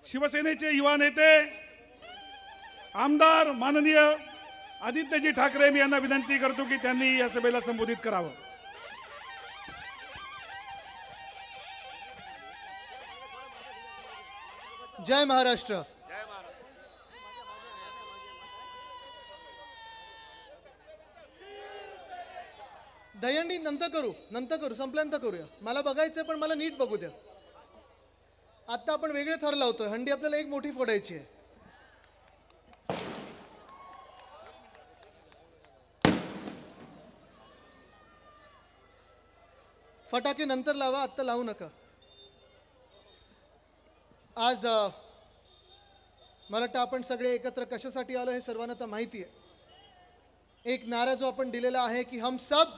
शिवसेनेचे युवा नेते आमदार माननीय आदित्यजी ठाकरे मी यांना विनंती करतो की त्यांनी या सभेला संबोधित करावं. जय महाराष्ट्र. दहीहंडी नंतर करू संपल्यानंतर करूया. मला बघायचंय पण मला नीट बघू द्या. आता आपण वेगळे थर लावतोय. हंडी आपल्याला एक मोठी फोडायची आहे. फटाके नंतर लावा, आत्ता लावू नका. आज मला वाटतं आपण सगळे एकत्र कशासाठी आलो हे सर्वांना तर माहिती आहे. एक नारा जो आपण दिलेला आहे की हम सब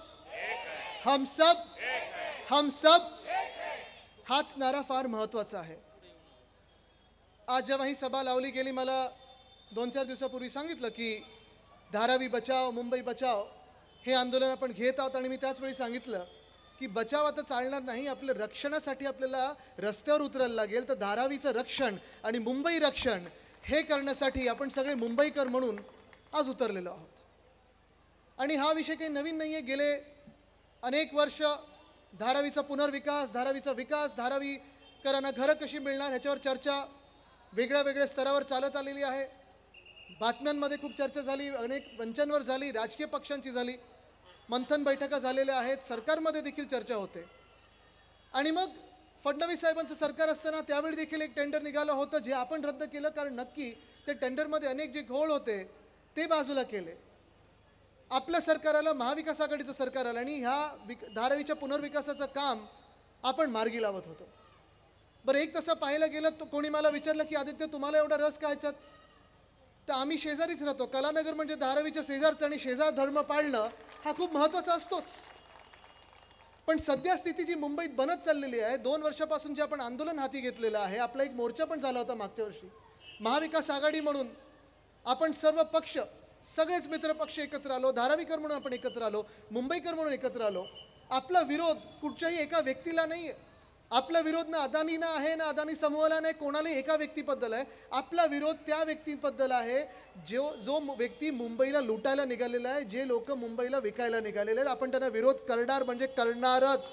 हाच नारा फार महत्वाचा आहे. आज जेव्हा ही सभा लावली गेली, मला 2-4 दिवसापूर्वी सांगितलं की धारावी बचाव, मुंबई बचाव हे आंदोलन आपण घेत आहोत. आणि मी त्याच वेळी सांगितलं की बचाव आता चालणार नाही, आपल्या रक्षणासाठी आपल्याला रस्त्यावर उतरायला लागेल. तर धारावीचं रक्षण आणि मुंबई रक्षण हे करण्यासाठी आपण सगळे मुंबईकर म्हणून आज उतरलेलो आहोत. आणि हा विषय काही नवीन नाही आहे. गेले अनेक वर्ष धारावीचा पुनर्विकास, धारावीचा विकास, धारावीकरांना घरं कशी मिळणार ह्याच्यावर चर्चा वेगळ्या वेगळ्या स्तरावर चालत आलेली आहे. बातम्यांमध्ये खूप चर्चा झाली, अनेक मंचांवर झाली, राजकीय पक्षांची झाली, मंथन बैठका झालेल्या आहेत, सरकारमध्ये देखील चर्चा होते. आणि मग फडणवीस साहेबांचं सरकार असताना त्यावेळी देखील एक टेंडर निघालं होतं जे आपण रद्द केलं, कारण नक्की ते टेंडरमध्ये अनेक जे घोळ होते ते बाजूला केले. आपलं सरकार आलं, महाविकास आघाडीचं सरकार आलं आणि ह्या धारावीच्या पुनर्विकासाचं काम आपण मार्गी लावत होतो. बरं, एक तसं पाहायला गेलं तर कोणी मला विचारलं की आदित्य तुम्हाला एवढा रस का ह्याच्यात? तर आम्ही शेजारीच राहतो. कलानगर म्हणजे धारावीच्या शेजारचं आणि शेजार धर्म पाळणं हा खूप महत्त्वाचा असतोच. पण सध्या स्थिती जी मुंबईत बनत चाललेली आहे, 2 वर्षापासून जे आपण आंदोलन हाती घेतलेलं आहे, आपला एक मोर्चा पण झाला होता मागच्या वर्षी, महाविकास आघाडी म्हणून आपण सर्व पक्ष, सगळेच मित्र पक्ष एकत्र आलो, धारावीकर म्हणून आपण एकत्र आलो, मुंबईकर म्हणून एकत्र आलो. आपला विरोध कुठच्याही एका व्यक्तीला नाही आहे. आपला विरोध ना अदानीना आहे, ना अदानी समूहाला नाही, कोणालाही एका व्यक्तीबद्दल आहे. आपला विरोध त्या व्यक्तीबद्दल आहे जो व्यक्ती मुंबईला लुटायला निघालेला आहे, जे लोक मुंबईला विकायला निघालेले आहेत. आपण त्यांना विरोध करणार म्हणजे करणारच.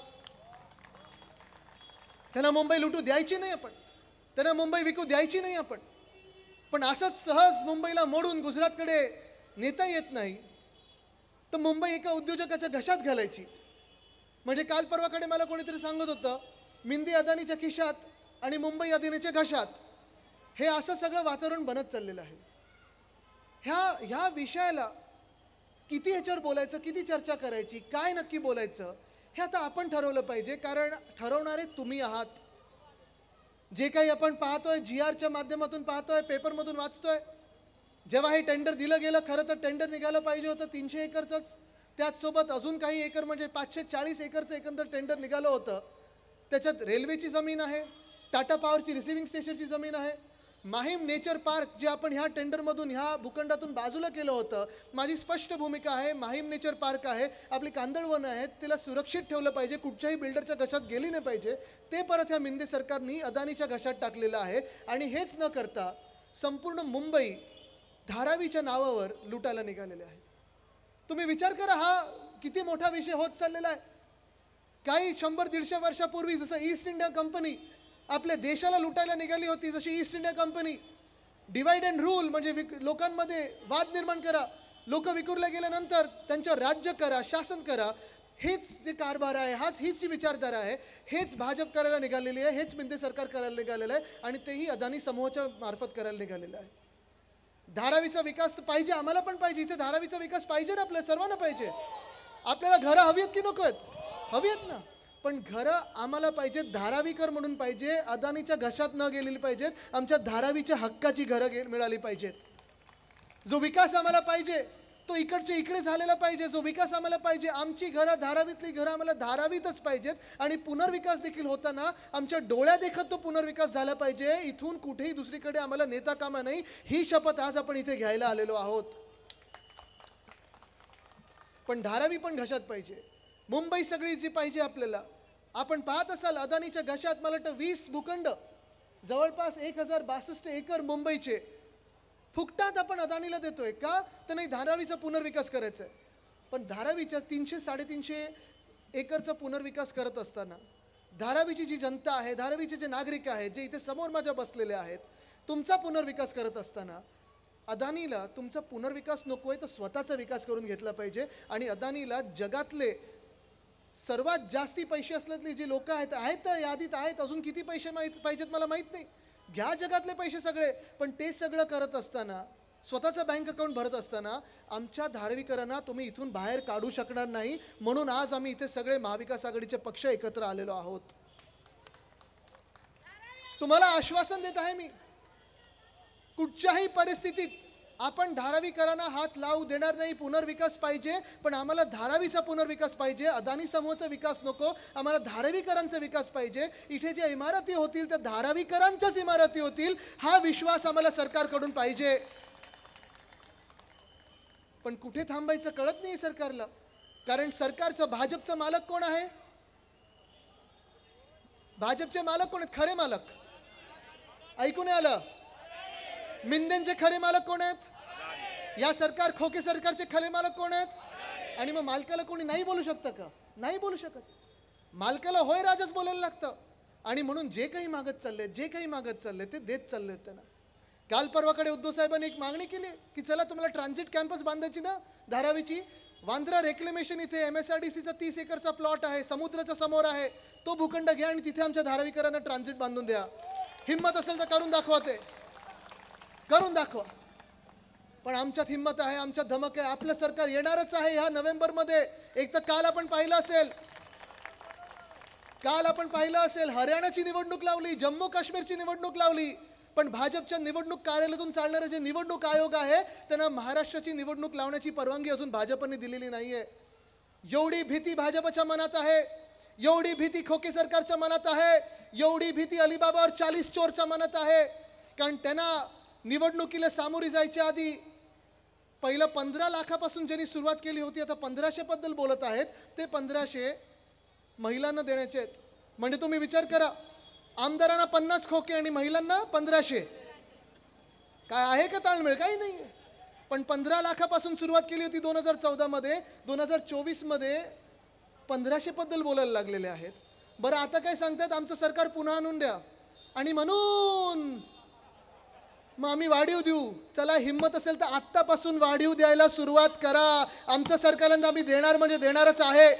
त्यांना मुंबई लुटू द्यायची नाही आपण, त्यांना मुंबई विकू द्यायची नाही आपण. पण असंच सहज मुंबईला मोडून गुजरातकडे नेता येत नाही. तर मुंबई एका उद्योजकाच्या घशात घालायची म्हणजे काल परवाकडे मला कोणीतरी सांगत होतं मिंदी अदानीच्या खिशात आणि मुंबई अदानीच्या घशात, हे असं सगळं वातावरण बनत चाललेलं आहे. ह्या विषयाला किती ह्याच्यावर बोलायचं, किती चर्चा करायची, काय नक्की बोलायचं हे आता आपण ठरवलं पाहिजे. कारण ठरवणारे तुम्ही आहात. जे काही आपण पाहतोय, GRच्या माध्यमातून पाहतोय, पेपरमधून वाचतोय, जेव्हा हे टेंडर दिलं गेलं, खरं तर टेंडर निघालं पाहिजे होतं 300 एकरचंच. त्याचसोबत अजून काही एकर म्हणजे 540 एकरचं एकंदर टेंडर निघालं होतं. त्याच्यात रेल्वेची जमीन आहे, टाटा पॉवरची रिसिव्हिंग स्टेशनची जमीन आहे, माहीम नेचर पार्क जे आपण ह्या टेंडरमधून ह्या भूखंडातून बाजूला केलं होतं. माझी स्पष्ट भूमिका आहे, माहीम नेचर पार्क आहे, आपली कांदळवनं आहेत, तिला सुरक्षित ठेवलं पाहिजे, कुठच्याही बिल्डरच्या घशात गेली नाही पाहिजे. ते परत ह्या मिंदे सरकारनी अदानीच्या घशात टाकलेलं आहे. आणि हेच न करता संपूर्ण मुंबई धारावीच्या नावावर लुटायला निघालेले आहेत. तुम्ही विचार करा, हा किती मोठा विषय होत चाललेला आहे. काही 100-150 वर्षापूर्वी जसं ईस्ट इंडिया कंपनी आपल्या देशाला लुटायला निघाली होती, जशी East India Company divide and rule म्हणजे लोकांमध्ये वाद निर्माण करा, लोक विखुरल्या गेल्यानंतर त्यांच्यावर राज्य करा, शासन करा, हेच जे कारभार आहे, हीच जी विचारधारा आहे, हेच भाजप करायला निघालेली आहे, हेच मिंदे सरकार करायला निघालेलं आहे. आणि तेही अदानी समूहाच्या मार्फत करायला निघालेलं आहे. धारावीचा विकास तर पाहिजे, आम्हाला पण पाहिजे. इथे धारावीचा विकास पाहिजे ना, आपल्या सर्वांना पाहिजे. आपल्याला घरं हवी आहेत की नको आहेत? हवी आहेत ना. पण घरं आम्हाला पाहिजेत, धारावीकर म्हणून पाहिजे, अदानीच्या घशात न गेलेली पाहिजेत. आमच्या धारावीच्या हक्काची घरं मिळाली पाहिजेत. जो विकास आम्हाला पाहिजे तो इकडचे इकडे झालेला पाहिजे. जो विकास आम्हाला पाहिजे, आमची घरं, धारावीतली घरं आम्हाला धारावीतच पाहिजेत. आणि पुनर्विकास देखील होताना आमच्या डोळ्यादेखत तो पुनर्विकास झाला पाहिजे. इथून कुठेही दुसरीकडे आम्हाला नेता कामा नाही, ही शपथ आज आपण इथे घ्यायला आलेलो आहोत. पण धारावी पण घशात पाहिजे, मुंबई सगळी जी पाहिजे आपल्याला. आपण पाहत असाल अदानीच्या घशात मला वाटतं 20 भूखंड जवळपास 1062 एकर मुंबईचे फुकटात आपण अदानीला देतोय का? तर नाही, धारावीचा पुनर्विकास करायचा आहे. पण धारावीच्या 300-350 एकरचा पुनर्विकास करत असताना धारावीची जी जनता आहे, धारावीचे जे नागरिक आहेत, जे इथे समोर माझ्या बसलेले आहेत, तुमचा पुनर्विकास करत असताना अदानीला तुमचा पुनर्विकास नकोय तर स्वतःचा विकास करून घेतला पाहिजे. आणि अदानीला जगातले सर्वात जास्ती पैसे असलेले जे लोक आहेत तर यादीत आहेत, अजून किती पैसे पाहिजेत मला माहित नाही, घ्या जगातले पैसे सगळे, पण ते सगळं करत असताना, स्वतःचं बँक अकाउंट भरत असताना आमच्या धारावीकरांना तुम्ही इथून बाहेर काढू शकणार नाही. म्हणून आज आम्ही इथे सगळे महाविकास आघाडीचे पक्ष एकत्र आलेलो आहोत. तुम्हाला आश्वासन देत आहे मी, कुठच्याही परिस्थितीत आपण धारावीकरांना हात लावू देणार नाही. पुनर्विकास पाहिजे, पण आम्हाला धारावीचा पुनर्विकास पाहिजे. अदानी समूहाचा विकास नको, आम्हाला धारावीकरांचा विकास पाहिजे. इथे ज्या इमारती होतील त्या धारावीकरांच्याच इमारती होतील, हा विश्वास आम्हाला सरकारकडून पाहिजे. पण कुठे थांबायचं कळत नाही सरकारला. कारण सरकारचं, भाजपचं मालक कोण आहे? भाजपचे मालक कोण आहेत? खरे मालक ऐकून आलं? मिंदेंचे खरे मालक कोण आहेत? या सरकार खोके सरकारचे खरे मालक कोण आहेत? आणि मग मालकाला कोणी नाही बोलू शकतं का? नाही बोलू शकत. मालकाला होय राजच बोलायला लागतं. आणि म्हणून जे काही मागत चालले ते देत चालले त्यांना. काल परवाकडे उद्धव साहेबांनी एक मागणी केली की चला तुम्हाला ट्रान्झिट कॅम्पस बांधायची ना धारावीची, वांद्रा रेक्लेमेशन इथे MSRDCचा 30 एकरचा प्लॉट आहे, समुद्राच्या समोर आहे, तो भूखंड घ्या आणि तिथे आमच्या धारावीकरांना ट्रान्झिट बांधून द्या. हिम्मत असेल तर करून दाखवा, ते करून दाखवा. पण आमच्यात हिम्मत आहे, आमच्यात धमक आहे. आपलं सरकार येणारच आहे ह्या नोव्हेंबरमध्ये. एक तर काल आपण पाहिलं असेल हरियाणाची निवडणूक लावली, जम्मू काश्मीरची निवडणूक लावली, पण भाजपच्या निवडणूक कार्यालयातून चालणारे जे निवडणूक आयोग आहे त्यांना महाराष्ट्राची निवडणूक लावण्याची परवानगी अजून भाजपने दिलेली नाहीये. एवढी भीती भाजपच्या मनात आहे, एवढी भीती खोके सरकारच्या मनात आहे, एवढी भीती अलिबाबा और 40 चोरच्या मनात आहे. कारण त्यांना निवडणुकीला सामोरी जायच्या आधी पहिलं 15 लाखापासून ज्यांनी सुरुवात केली होती, आता 1500 बद्दल बोलत आहेत. ते 1500 महिलांना देण्याचे आहेत. म्हणजे तुम्ही विचार करा, आमदारांना 50 खोके आणि महिलांना 1500. काय आहे का ताळमेळ? काही नाही. पण 15 लाखापासून सुरुवात केली होती 2014 मध्ये, 2024 मध्ये 1500 बद्दल बोलायला लागलेले आहेत. बरं आता काय सांगतात, आमचं सरकार पुन्हा आणून द्या. आणि म्हणून मग आम्ही वाढीव देऊ. चला, हिम्मत असेल तर आत्तापासून वाढीव द्यायला सुरुवात करा. आमचं सरकारला आम्ही देणार म्हणजे देणारच आहे.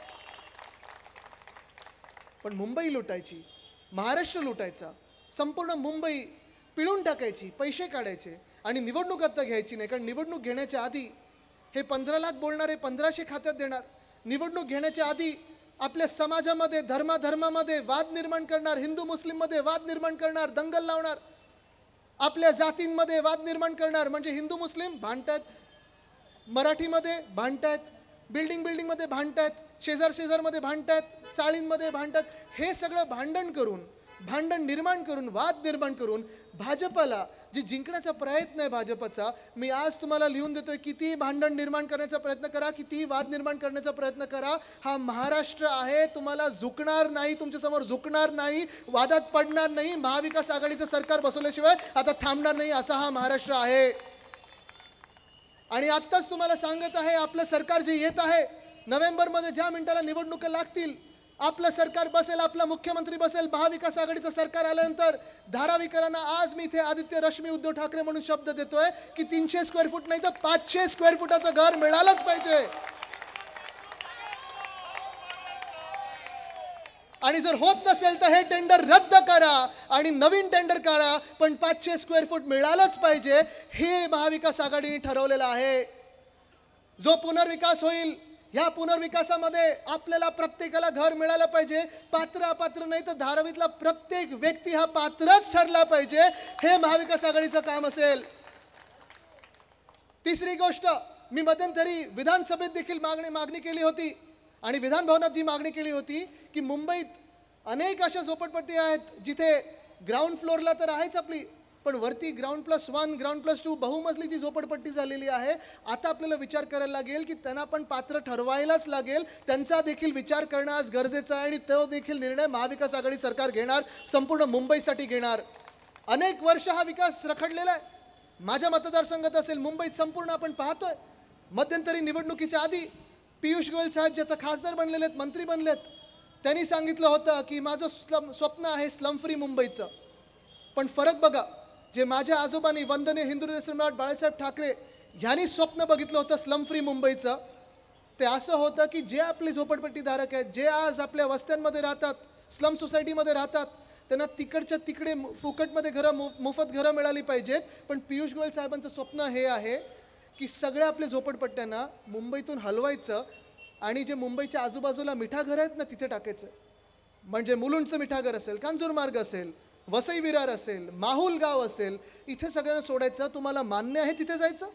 पण मुंबई लुटायची, महाराष्ट्र लुटायचा, संपूर्ण मुंबई पिळून टाकायची, पैसे काढायचे आणि निवडणूक आता घ्यायची नाही. कारण निवडणूक घेण्याच्या आधी हे 15 लाख बोलणारे 1500 खात्यात देणार. निवडणूक घेण्याच्या आधी आपल्या समाजामध्ये, धर्मामध्ये वाद निर्माण करणार, हिंदू मुस्लिममध्ये वाद निर्माण करणार, दंगल लावणार, आपल्या जातींमध्ये वाद निर्माण करणार. म्हणजे हिंदू मुस्लिम भांडतात, मराठीमध्ये भांडतात, बिल्डिंगमध्ये भांडतात, शेजारमध्ये भांडतात, चाळींमध्ये भांडतात. हे सगळं भांडण निर्माण करून, वाद निर्माण करून भाजपला जे जिंकण्याचा प्रयत्न आहे भाजपचा, मी आज तुम्हाला लिहून देतोय, किती भांडण निर्माण करण्याचा प्रयत्न करा, किती वाद निर्माण करण्याचा प्रयत्न करा, हा महाराष्ट्र आहे, तुम्हाला झुकणार नाही, तुमच्यासमोर झुकणार नाही, वादात पडणार नाही. महाविकास आघाडीचं सरकार बसवल्याशिवाय आता थांबणार नाही, असा हा महाराष्ट्र आहे. आणि आत्ताच तुम्हाला सांगत आहे, आपलं सरकार जे येत आहे नोव्हेंबरमध्ये, ज्या मिनिटाला निवडणुका लागतील, आपलं सरकार बसेल, आपला मुख्यमंत्री बसेल. महाविकास आघाडीचं सरकार आल्यानंतर धारावीकरांना आज मी इथे आदित्य रश्मी उद्धव ठाकरे म्हणून शब्द देतोय की 300 स्क्वेअर फूट नाही तर 500 स्क्वेअर फुटाचं घर मिळालंच पाहिजे. आणि जर होत नसेल तर हे टेंडर रद्द करा आणि नवीन टेंडर करा, पण 500 स्क्वेअर फूट मिळालंच पाहिजे, हे महाविकास आघाडीने ठरवलेलं आहे. जो पुनर्विकास होईल, ह्या पुनर्विकासामध्ये आपल्याला प्रत्येकाला घर मिळालं पाहिजे. पात्र अपात्र नाही तर धारावीतला प्रत्येक व्यक्ती हा पात्रच ठरला पाहिजे, हे महाविकास आघाडीचं काम असेल. तिसरी गोष्ट, मी मध्यंतरी विधानसभेत देखील मागणी केली होती आणि विधान भवनात जी मागणी केली होती की मुंबईत अनेक अशा झोपडपट्टी आहेत जिथे ग्राउंड फ्लोअरला तर आहेच आपली, पण वरती ग्राउंड+1, ग्राउंड+2 बहुमजलीची झोपडपट्टी झालेली आहे. आता आपल्याला विचार करायला लागेल की त्यांना पण पात्र ठरवायलाच लागेल. त्यांचा देखील विचार करणं आज गरजेचं आहे आणि तो देखील निर्णय महाविकास आघाडी सरकार घेणार, संपूर्ण मुंबईसाठी घेणार. अनेक वर्ष हा विकास रखडलेला आहे. माझ्या मतदारसंघात असेल, मुंबईत संपूर्ण आपण पाहतोय. मध्यंतरी निवडणुकीच्या आधी पियुष गोयल साहेब जे आता खासदार बनलेले आहेत, मंत्री बनलेत, त्यांनी सांगितलं होतं की माझं स्वप्न आहे स्लम फ्री मुंबईचं. पण फरक बघा, जे माझ्या आजोबांनी वंदनीय हिंदू सम्राट बाळासाहेब ठाकरे यांनी स्वप्न बघितलं होतं स्लम फ्री मुंबईचं, ते असं होतं की जे आपले झोपडपट्टीधारक आहेत, जे आज आपल्या वस्त्यांमध्ये राहतात, स्लम सोसायटीमध्ये राहतात, त्यांना तिकडच्या तिकडे फुकटमध्ये घरं, मोफत घरं मिळाली पाहिजेत. पण पियुष गोयल साहेबांचं स्वप्न हे आहे की सगळ्या आपल्या झोपडपट्ट्यांना मुंबईतून हलवायचं आणि जे मुंबईच्या आजूबाजूला मिठाघरं आहेत ना, तिथे टाकायचं. म्हणजे मुलुंडचं मिठागर असेल, कांजूरमार्ग असेल, वसई विरार असेल, माहुल गाव असेल, इथे सगळ्यांना सोडायचं. तुम्हाला मान्य आहे तिथे जायचं?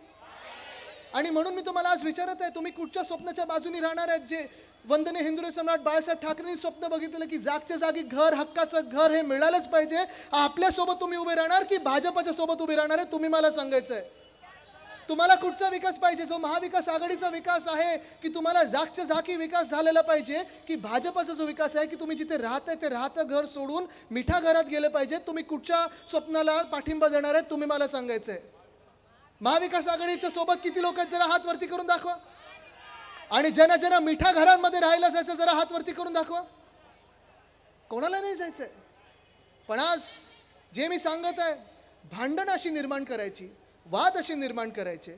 आणि म्हणून मी तुम्हाला आज विचारत आहे, तुम्ही कुठच्या स्वप्नाच्या बाजूनी राहणार आहेत? जे वंदनीय हिंदू सम्राट बाळासाहेब ठाकरेंनी स्वप्न बघितलेलं की जागच्या जागी घर, हक्काचं घर हे मिळालंच पाहिजे, आपल्यासोबत तुम्ही उभे राहणार की भाजपच्या सोबत उभे राहणार आहे? तुम्ही मला सांगायचं आहे. तुम्हाला कुठचा विकास पाहिजे? जो महाविकास आघाडीचा विकास आहे की तुम्हाला जागच्या जागी विकास झालेला पाहिजे, की भाजपचा जो विकास आहे की तुम्ही जिथे राहताय ते राहतं घर सोडून मिठा घरात गेले पाहिजे? तुम्ही कुठच्या स्वप्नाला पाठिंबा देणार आहेत? तुम्ही मला सांगायचं आहे. महाविकास आघाडीच्या सोबत किती लोक आहेत? जरा हात वरती करून दाखवा. आणि ज्यांना ज्यांना मिठा घरांमध्ये राहायला जायचं, जरा हात वरती करून दाखवा. कोणाला नाही जायचंय? पण आज जे मी सांगत आहे, भांडण अशी निर्माण करायची, वाद असे निर्माण करायचे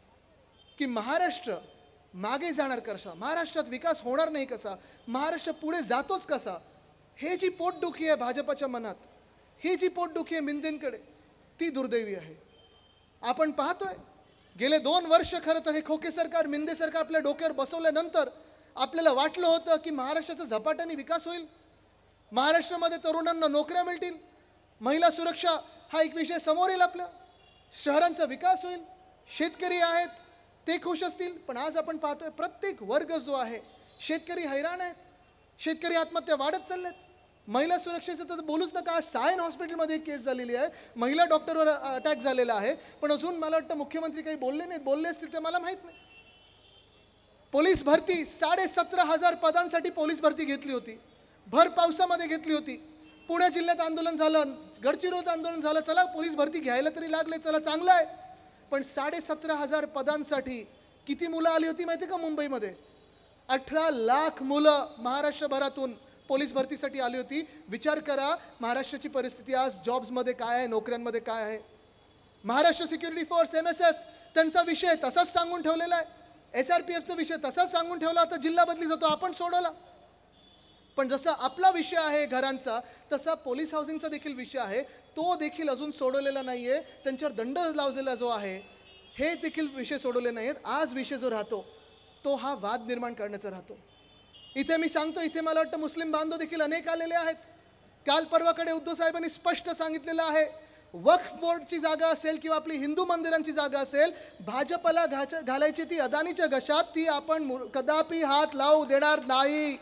की महाराष्ट्र मागे जाणार कसा, महाराष्ट्रात विकास होणार नाही कसा, महाराष्ट्र पुढे जातोच कसा, हे जी पोटदुखी आहे भाजपच्या मनात, ही जी पोटदुखी आहे मिंदेंकडे, ती दुर्दैवी आहे. आपण पाहतोय गेले 2 वर्ष खरं तर हे खोके सरकार, मिंदे सरकार आपल्या डोक्यावर बसवल्यानंतर आपल्याला वाटलं होतं की महाराष्ट्राचा झपाट्याने विकास होईल, महाराष्ट्रामध्ये तरुणांना नोकऱ्या मिळतील, महिला सुरक्षा हा एक विषय समोर येईल, आपल्या शहरांचा विकास होईल, शेतकरी आहेत ते खुश असतील. पण आज आपण पाहतोय प्रत्येक वर्ग जो आहे, शेतकरी हैराण आहेत, शेतकरी आत्महत्या वाढत चालल्यात. महिला सुरक्षेचं तर बोलूच नका. आज सायन हॉस्पिटलमध्ये एक केस झालेली आहे, महिला डॉक्टरवर अटॅक झालेला आहे, पण अजून मला वाटतं मुख्यमंत्री काही बोलले नाहीत. बोलले असतील ते मला माहीत नाही. पोलीस भरती 17,500 पदांसाठी पोलीस भरती घेतली होती, भर पावसामध्ये घेतली होती. पुणे जिल्ह्यात आंदोलन झालं, गडचिरोलीत आंदोलन झालं, चला पोलीस भरती घ्यायला तरी लागले, चला चांगलं आहे. पण 17,500 पदांसाठी किती मुलं आली होती माहिती का मुंबईमध्ये? 18 लाख मुलं महाराष्ट्रभरातून पोलीस भरतीसाठी आली होती. विचार करा महाराष्ट्राची परिस्थिती आज जॉब्समध्ये काय आहे, नोकऱ्यांमध्ये काय आहे. महाराष्ट्र सिक्युरिटी फोर्स MSF त्यांचा विषय तसाच सांगून ठेवलेला आहे, SRPFचा विषय तसाच सांगून ठेवला होता, जिल्हा बदली जातो, आपण सोडवला. पण जसा आपला विषय आहे घरांचा, तसा पोलीस हाऊसिंगचा देखील विषय आहे, तो देखील अजून सोडवलेला नाहीये. त्यांच्यावर दंड लावलेला जो आहे, हे देखील विषय सोडवले नाहीत. आज विषय जो राहतो तो हा वाद निर्माण करण्याचा राहतो. इथे मी सांगतो, इथे मला वाटतं मुस्लिम बांधव देखील अनेक आलेले आहेत. काल परवाकडे उद्धव साहेबांनी स्पष्ट सांगितलेलं आहे, वक्फ बोर्डची जागा असेल किंवा आपली हिंदू मंदिरांची जागा असेल, भाजपला घालायची ती अदानीच्या घशात, ती आपण कदापि हात लावू देणार नाही,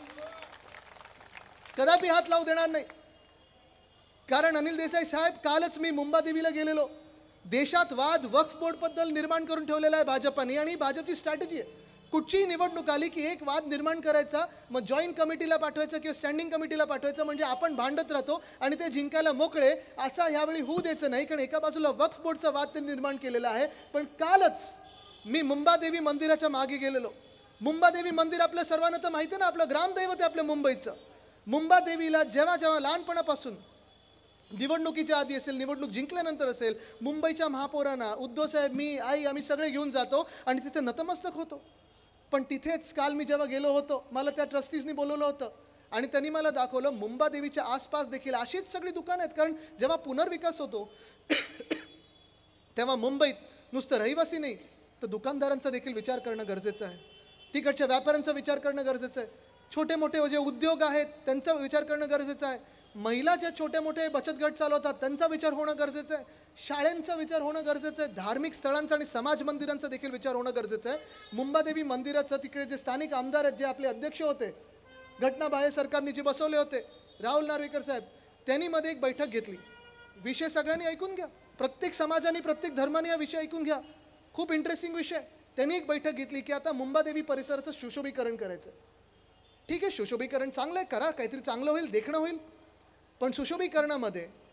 कदापि हात लावू देणार नाही. कारण अनिल देसाई साहेब, कालच मी मुंबादेवीला गेलेलो. देशात वाद वक्फ बोर्डबद्दल निर्माण करून ठेवलेला आहे भाजपने, आणि भाजपची स्ट्रॅटेजी आहे, कुठचीही निवडणूक आली की एक वाद निर्माण करायचा, मग जॉईंट कमिटीला पाठवायचं किंवा स्टँडिंग कमिटीला पाठवायचं, म्हणजे आपण भांडत राहतो आणि ते जिंकायला मोकळे. असा ह्यावेळी होऊ द्यायचं नाही, कारण एका बाजूला वक्फ बोर्डचा वाद ते निर्माण केलेला आहे. पण कालच मी मुंबादेवी मंदिराच्या मागे गेलेलो. मुंबादेवी मंदिर आपल्या सर्वांना तर माहिती आहे ना, आपलं ग्रामदैवत आहे आपल्या मुंबईचं. मुंबादेवीला जेव्हा जेव्हा लहानपणापासून, निवडणुकीच्या आधी असेल, निवडणूक जिंकल्यानंतर असेल, मुंबईच्या महापौरांना उद्धव साहेब, मी, आई, आम्ही सगळे घेऊन जातो आणि तिथे नतमस्तक होतो. पण तिथेच काल मी जेव्हा गेलो होतो, मला त्या ट्रस्टीजनी बोलवलं होतं आणि त्यांनी मला दाखवलं मुंबादेवीच्या आसपास देखील अशीच सगळी दुकानं आहेत. कारण जेव्हा पुनर्विकास होतो तेव्हा मुंबईत नुसतं रहिवासी नाही तर दुकानदारांचा देखील विचार करणं गरजेचं आहे, तिकडच्या व्यापाऱ्यांचा विचार करणं गरजेचं आहे, छोटे मोठे जे उद्योग आहेत त्यांचा विचार करणं गरजेचं आहे, महिला ज्या छोटे मोठे बचत गट चालवतात त्यांचा विचार होणं गरजेचं आहे, शाळांचा विचार होणं गरजेचं आहे, धार्मिक स्थळांचा आणि समाज मंदिरांचा देखील विचार होणं गरजेचं आहे. मुंबादेवी मंदिराचं तिकडे जे स्थानिक आमदार आहेत, जे आपले अध्यक्ष होते, घटनाबाह्य सरकारने जे बसवले होते, राहुल नार्वेकर साहेब, त्यांनी मध्ये एक बैठक घेतली. विषय सगळ्यांनी ऐकून घ्या, प्रत्येक समाजाने प्रत्येक धर्माने हा विषय ऐकून घ्या, खूप इंटरेस्टिंग विषय. त्यांनी एक बैठक घेतली की आता मुंबादेवी परिसराचं सुशोभीकरण करायचं. ठीक आहे, सुशोभीकरण चांगलं आहे, करा, काहीतरी चांगलं होईल, देखणं होईल. पण सुशोभीकरणामध्ये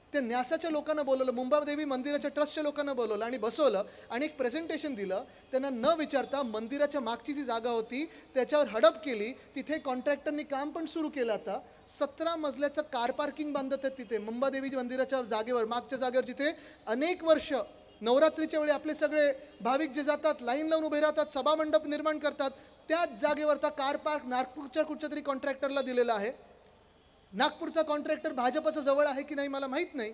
त्या न्यासाच्या लोकांना बोलवलं, मुंबादेवी मंदिराच्या ट्रस्टच्या लोकांना बोलवलं आणि बसवलं आणि एक प्रेझेंटेशन दिलं. त्यांना न विचारता मंदिराच्या मागची जी जागा होती त्याच्यावर हडप केली. तिथे कॉन्ट्रॅक्टरनी काम पण सुरू केलं. आता 17 मजल्याचं कार पार्किंग बांधत आहेत तिथे मुंबादेवी मंदिराच्या जागेवर, मागच्या जागेवर, जिथे अनेक वर्ष नवरात्रीच्या वेळी आपले सगळे भाविक जे जातात, लाईन लावून उभे राहतात, सभामंडप निर्माण करतात. त्याच जागेवरचा कार पार्क नागपूरच्या कुठच्या तरी कॉन्ट्रॅक्टरला दिलेला आहे. नागपूरचा कॉन्ट्रॅक्टर भाजपचा जवळ आहे की नाही मला माहीत नाही,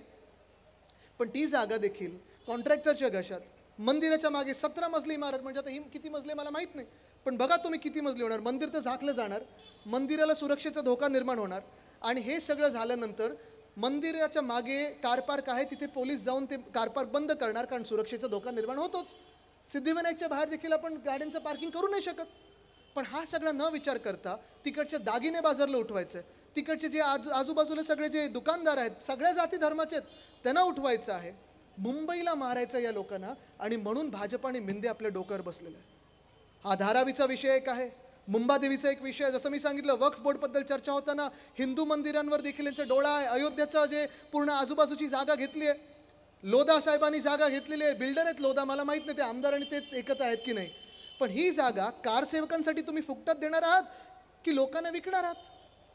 पण ती जागा देखील कॉन्ट्रॅक्टरच्या घशात. मंदिराच्या मागे 17 मजली इमारत, म्हणजे आता ही किती मजले मला माहीत नाही, पण बघा तुम्ही किती मजली होणार. मंदिर तर झाकलं जाणार, मंदिराला सुरक्षेचा धोका निर्माण होणार. आणि हे सगळं झाल्यानंतर मंदिराच्या मागे कार पार्क आहे, तिथे पोलीस जाऊन ते कार पार्क बंद करणार, कारण सुरक्षेचा धोका निर्माण होतोच. सिद्धिविनायकच्या बाहेर देखील आपण गाड्यांचं पार्किंग करू नाही शकत. पण हा सगळा न विचार करता तिकडचे दागिने बाजारला उठवायचं आहे, तिकडचे जे आजूबाजूला सगळे जे दुकानदार आहेत सगळ्या जाती धर्माचे आहेत त्यांना उठवायचं आहे, मुंबईला मारायचं या लोकांना. आणि म्हणून भाजप आणि मिंदे आपल्या डोक्यावर बसलेलं आहे. हा धारावीचा विषय एक आहे, मुंबादेवीचा एक विषय. जसं मी सांगितलं, वक्फ बोर्डबद्दल चर्चा होताना हिंदू मंदिरांवर देखील यांचा डोळा आहे. अयोध्येचं जे पूर्ण आजूबाजूची जागा घेतली आहे, लोधा साहेबांनी जागा घेतलेली आहे. बिल्डर आहेत लोधा, मला माहीत नाही ते आमदार आणि तेच एकत्र आहेत की नाही, पण ही जागा कारसेवकांसाठी तुम्ही फुकटात देणार आहात की लोकांना विकणार आहात,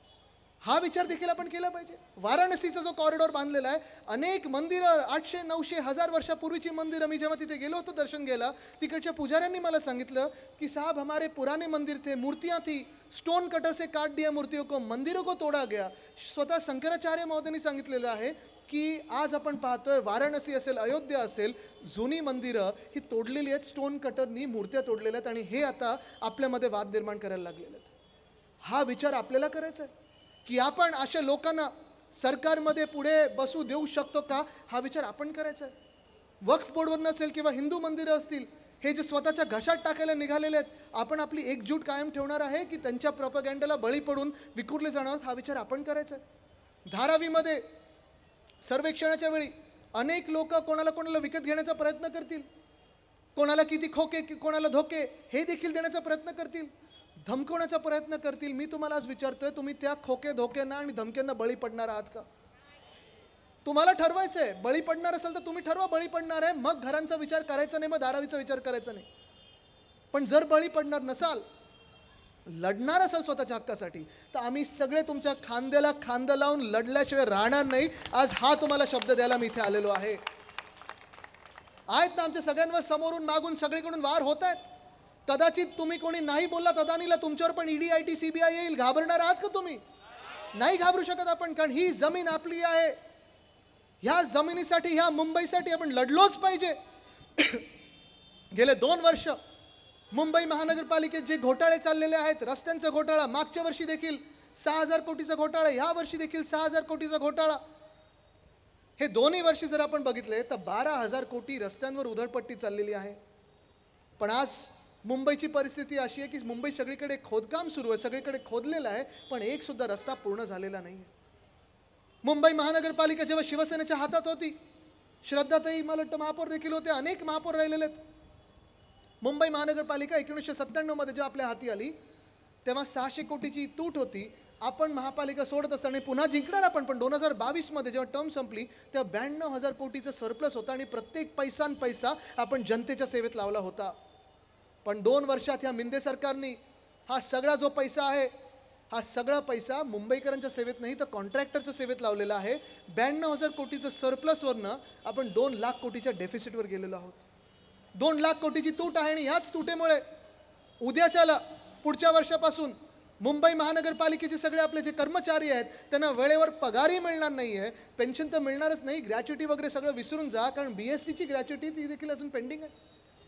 हा विचार देखील आपण केला पाहिजे. वाराणसीचा जो कॉरिडॉर बांधलेला आहे, अनेक मंदिरं, 800, 900, 1000 वर्षापूर्वीची मंदिरं, मी जेव्हा तिथे गेलो होतो दर्शन घ्यायला, तिकडच्या पुजाऱ्यांनी मला सांगितलं की साहब हमारे पुराने मंदिर थे, मूर्तियाँ थी, स्टोन कटर से काट दिया मूर्तियों को, मंदिरों को तोड़ा गया. स्वतः शंकराचार्य महोदयांनी सांगितलेलं आहे की आज आपण पाहतोय वाराणसी असेल, अयोध्या असेल, जुनी मंदिरं ही तोडलेली आहेत, स्टोन कटरनी मूर्त्या तोडलेल्या आहेत. आणि हे आता आपल्यामध्ये वाद निर्माण करायला लागलेले आहेत. हा विचार आपल्याला करायचा आहे की आपण अशा लोकांना सरकारमध्ये पुढे बसू देऊ शकतो का, हा विचार आपण करायचा आहे. वक्फ बोर्डवर नसेल किंवा हिंदू मंदिरं असतील, हे जे स्वतःच्या घशात टाकायला निघालेले आहेत, आपण आपली एकजूट कायम ठेवणार आहे की त्यांच्या प्रोपगँडाला बळी पडून विखुरले जाणार, हा विचार आपण करायचा आहे. धारावीमध्ये सर्वेक्षणाच्या वेळी अनेक लोक कोणाला कोणाला विकत घेण्याचा प्रयत्न करतील, कोणाला किती खोके कोणाला धोके हे देखील देण्याचा प्रयत्न करतील, धमकवण्याचा प्रयत्न करतील. मी तुम्हाला आज विचारतोय, तुम्ही त्या खोके धोक्यांना आणि धमक्यांना बळी पडणार आहात का? तुम्हाला ठरवायचं आहे. बळी पडणार असेल तर तुम्ही ठरवा बळी पडणार आहे, मग घरांचा विचार करायचा नाही, मग धारावीचा विचार करायचा नाही. पण जर बळी पडणार नसाल, लढणार असाल स्वतःच्या हक्कासाठी, तर आम्ही सगळे तुमच्या खांद्याला खांदा लावून लढल्याशिवाय राहणार नाही. आज हा तुम्हाला शब्द द्यायला मी इथे आलेलो आहे. आहेत ना आमच्या सगळ्यांवर समोरून मागून सगळीकडून वार होत आहेत. कदाचित तुम्ही कोणी नाही बोललात अदानीला, तुमच्यावर पण ईडी, आयटी, सीबीआय येईल. घाबरणार आहात का तुम्ही? नाही घाबरू शकत आपण, कारण ही जमीन आपली आहे. ह्या जमिनीसाठी, ह्या मुंबईसाठी आपण लढलोच पाहिजे. गेले 2 वर्ष मुंबई महानगरपालिकेत जे घोटाळे चाललेले आहेत, रस्त्यांचा घोटाळा, मागच्या वर्षी देखील 6000 कोटीचा घोटाळा, ह्या वर्षी देखील 6000 कोटीचा घोटाळा. हे दोन्ही वर्षी जर आपण बघितले तर 12,000 कोटी रस्त्यांवर उधळपट्टी चाललेली आहे. पण आज मुंबईची परिस्थिती अशी आहे की मुंबई सगळीकडे खोदकाम सुरू आहे, सगळीकडे खोदलेलं आहे, पण एक सुद्धा रस्ता पूर्ण झालेला नाही. मुंबई महानगरपालिका जेव्हा शिवसेनेच्या हातात होती, श्रद्धाताई मला वाटतं महापौर देखील होते, अनेक महापौर राहिलेले आहेत. मुंबई महानगरपालिका 1997 मध्ये जेव्हा आपल्या हाती आली, तेव्हा 600 कोटीची तूट होती. आपण महापालिका सोडत असताना पुन्हा जिंकणार आपण, पण 2022 मध्ये जेव्हा टर्म संपली तेव्हा 92,000 कोटीचं सरप्लस होता आणि प्रत्येक पैसा आपण जनतेच्या सेवेत लावला होता. पण 2 वर्षात ह्या मिंदे सरकारने हा सगळा जो पैसा आहे, हा सगळा पैसा मुंबईकरांच्या सेवेत नाही तर कॉन्ट्रॅक्टरच्या सेवेत लावलेला आहे. 92,000 कोटीचं सरप्लसवरनं आपण 2 लाख कोटीच्या डेफिसिटवर गेलेलो आहोत. 2 लाख कोटीची तूट आहे. आणि याच तुटेमुळे उद्याच्याला पुढच्या वर्षापासून मुंबई महानगरपालिकेचे सगळे आपले जे कर्मचारी आहेत त्यांना वेळेवर पगारही मिळणार नाही आहे, पेन्शन तर मिळणारच नाही, ग्रॅच्युटी वगैरे सगळं विसरून जा, कारण BSTची ग्रॅच्युटी ती देखील अजून पेंडिंग आहे.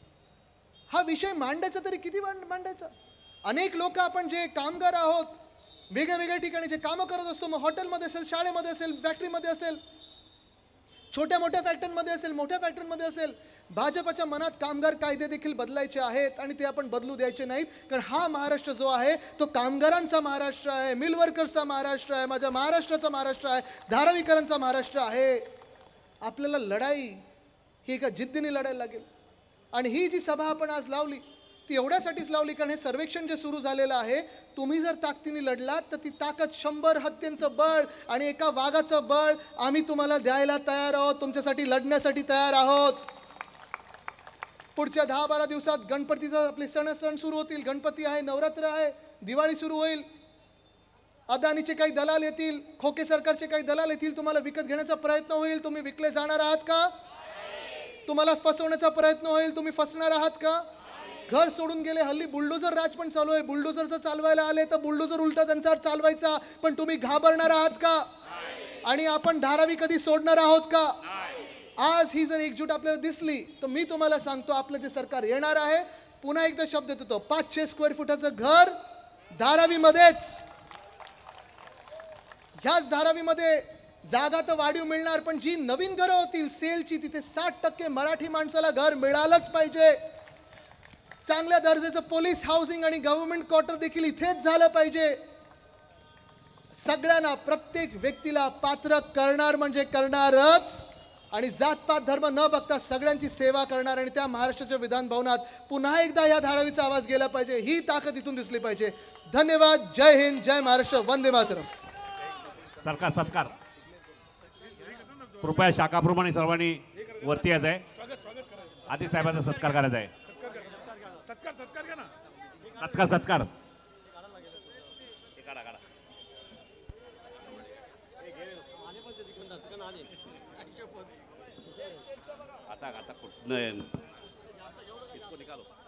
हा विषय मांडायचा तरी किती मांडायचा? अनेक लोक आपण जे कामगार आहोत, वेगळ्या वेगळ्या ठिकाणी जे कामं करत असतो, मग हॉटेलमध्ये असेल, शाळेमध्ये असेल, फॅक्टरीमध्ये असेल, छोट्या मोठ्या फॅक्टरीमध्ये असेल, मोठ्या फॅक्टरीमध्ये असेल, भाजपच्या मनात कामगार कायदे देखील बदलायचे आहेत आणि ते आपण बदलू द्यायचे नाहीत. कारण हा महाराष्ट्र जो आहे तो कामगारांचा महाराष्ट्र आहे, मिल वर्कर्सचा महाराष्ट्र आहे, माझ्या महाराष्ट्राचा महाराष्ट्र आहे, धारावीकरांचा महाराष्ट्र आहे. आपल्याला लढाई ही एका जिद्दीने लढायला लागेल. आणि ही जी सभा आपण आज लावली ती एवढ्यासाठीच लावली कारण हे सर्वेक्षण जे सुरू झालेलं आहे, तुम्ही जर ताकदीने लढलात तर ती ताकद 100 हत्तींचं बळ आणि एका वाघाचं बळ आम्ही तुम्हाला द्यायला तयार आहोत, तुमच्यासाठी लढण्यासाठी तयार आहोत. पुढच्या 10-12 दिवसात गणपतीचा आपले सण सुरू होतील. गणपती आहे, नवरात्र आहे, दिवाळी सुरू होईल. अदानीचे काही दलाल येतील, खोके सरकारचे काही दलाल येतील, तुम्हाला विकत घेण्याचा प्रयत्न होईल. तुम्ही विकले जाणार आहात का? तुम्हाला फसवण्याचा प्रयत्न होईल, तुम्ही फसणार आहात का? घर सोडून गेले. हल्ली बुलडोझर राज पण चालू आहे. बुलडोझर जर चालवायला आले तर बुलडोझर उलटा त्यांच्यावर चालवायचा. पण तुम्ही घाबरणार आहात का? आणि आपण धारावी कधी सोडणार आहोत का? आज ही जर एकजूट आपल्याला दिसली तर मी तुम्हाला सांगतो आपलं जे सरकार येणार आहे. पुन्हा एकदा शब्द देतो, 500 स्क्वेअर फुटाचं घर धारावीमध्येच. ह्याच धारावीमध्ये जागा तर वाढीव मिळणार, पण जी नवीन घरं होतील सेलची, तिथे 60% मराठी माणसाला घर मिळालंच पाहिजे. चांगल्या दर्जाचं पोलीस हाऊसिंग आणि गव्हर्नमेंट क्वार्टर देखील इथेच झालं पाहिजे. सगळ्यांना, प्रत्येक व्यक्तीला पात्र करणार म्हणजे करणारच. आणि जातपात धर्म न बघता सगळ्यांची सेवा करणार. आणि त्या महाराष्ट्राच्या विधान भवनात पुन्हा एकदा या धारावीचा आवाज गेला पाहिजे. ही ताकद इथून दिसली पाहिजे. धन्यवाद. जय हिंद, जय महाराष्ट्र, वंदे मातरम. सरकार सत्कार. कृपया शाखाप्रमाणे सर्वांनी वरती यायचं आहे. आधी साहेबांचा सत्कार करायचा आहे. सत्कार सत्कार घ्या ना. सत्कार सत्कार. आता आता कुठं इसको निकालो.